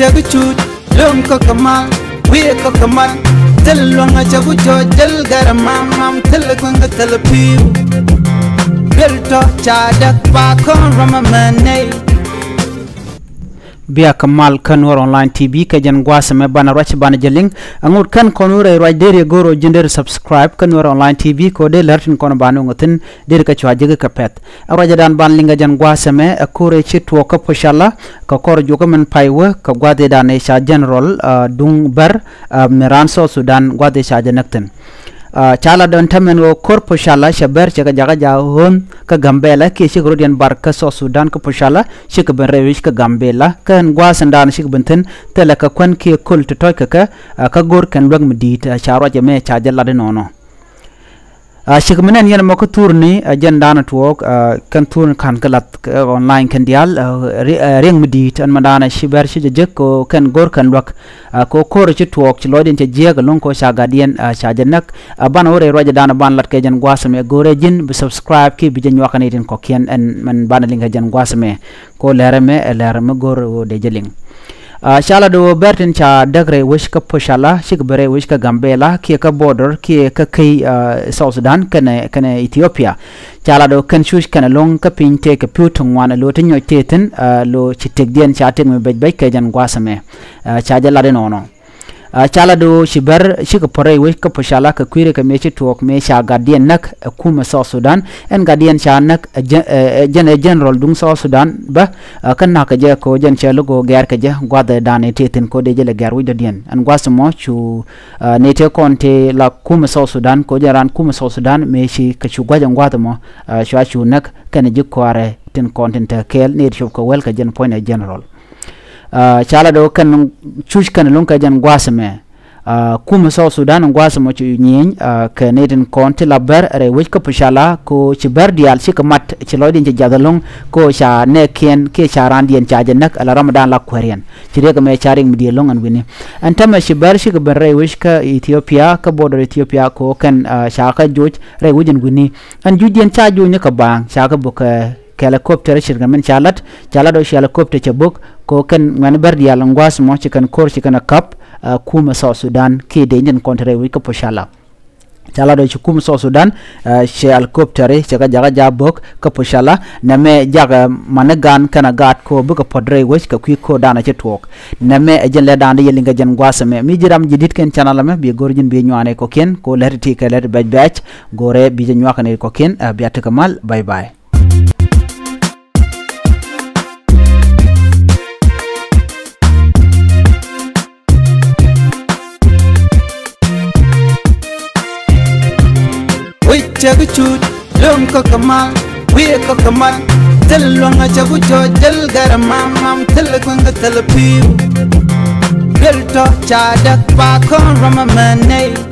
Chaguchut, Lum Kokamal, we Kokamal, Telunga Chagucho, Jelgaramam, Telegunga Telepu, Belto, Chadak, Bakon, Ramamane. Bia Kamal Kanwar Online TV kajan guasame bana rach bana jeling angur kan konure raj deri goro jinder subscribe Kanwar Online TV ko de lertin kono banu ngotin deri ka chwa jege kapet raja dan ban linga jan guasame akure chitwo ka poshala ka kor joka men paiwa ka gwade dan sha general dung bar meranso Sudan gwade sha janakten chala don tamen go kor poshala shaber chega jaga ja hon ka gambela ke shigro dian barka so Sudan ka poshala shik ben rewish ka gambela kan gwasandan shik benten tele ka kwan ke kul to toy ka gor kan lwag medit charo jame cha jalla de nono shik menen yen mako turni jandana tuok kan turn kan kalat online kan dial ring medit an madana shiber shi jek ko kan gor kan lwak ko kor ci tuok ci lodin ci jega lon ko sha gadien sha janak ban ore roja dana ban lat ke jan gwasame gore jin bi subscribe ki bi jan wakane din ko ken en man ban linga jan gwasame ko lerame gor de jeling shala do bertin cha dagre wish ka poshala shik bere wish ka gambela ki ka border ki ka kai South Sudan kana Ethiopia chala do kan shush kana long ka pinte ka putung wana lo tinyo teten lo chitek dien cha tek me bej ka jan gwasame cha jala de nono chala do shibar shika pore wish ka poshala ka kwire ka mechi tuok me sha gadien nak kuma South Sudan en gadien sha nak general dung South Sudan ba kan na ka je ko jen che lugo ger ka je gwada dane teten ko de jele ger wido dien an gwasmo chu ne te konte la kuma South Sudan ko jaran kuma South Sudan me shi ka chu gwajan gwada mo chu nak kan je kware ten content kel ne chu ko wel ka jen point general chala do kan chuch kan lon ka jan gwasame kuma South Sudan gwasamo ci nyin ka neden konti labar re wich ka pushala ko ci berdial ci ka mat ci lodin ci jadalong ko sha ne ken ke charan dien chaje nak ala Ramadan la kwarian ci rega me charing mi long an wini antama ci ber ci ka berre wich ka Ethiopia ka border Ethiopia ko kan sha ka joj re wujin wini an judien chaju ne ka bang sha ka buka helicopter shirga men chalat do helicopter chabuk ko kan man berdial ngwas mo ci kan kor ci kan kap kuma South Sudan ke de nyen kontre wi ko poshala chala do ci kuma South Sudan she helicopter ci ga jaga jabok ko poshala na me jaga managan kana gat ko bu ko podre wis ka kwi ko dana ci tok na me jelle dan de yelinga jan gwasame mi jiram jidit ken channel me bi gorjin bi ñwane ko ken ko lerti ka ler baj gore bi ñwakane ko ken bi atakamal bye bye Chaguchut, Lum Kokamal, we Kokamal, Telunga Chagucho, Jelgaramam, Telegunga Telepu, Belto, Chadak, Bakon, Ramamane.